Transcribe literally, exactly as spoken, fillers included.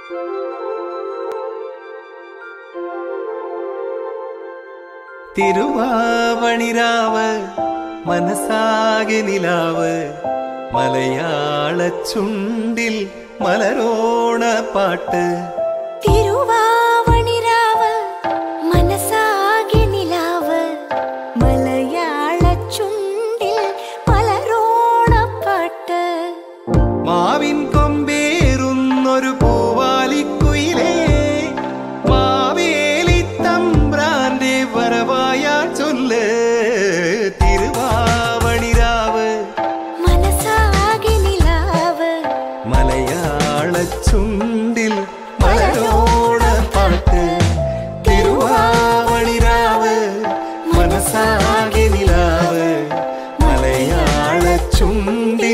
തിരുവാവണിരാവ് മനസാകെ നിലാവ് മലയാള ചുണ്ടിൽ മലരോണ പാട്ട്. തിരുവാവണിരാവ് മനസാകെ നിലാവ് മലയാള ചുണ്ടിൽ മലരോണ പാട്ട്. മാവിൻ കൊമ്പേറുന്നൊരു പൂവാലിക്കുയിലേ മാവേലി തമ്പ്രാന്റെ വരവായാ ചൊല്ല്. തിരുവാവണിരാവ് മനസാകെ നിലാവ് മലയാള ചുണ്ടിൽ മലരോണ പാട്ട്. തിരുവാവണിരാവ് മനസാകെ നിലാവ് മലയാള ചുണ്ടിൽ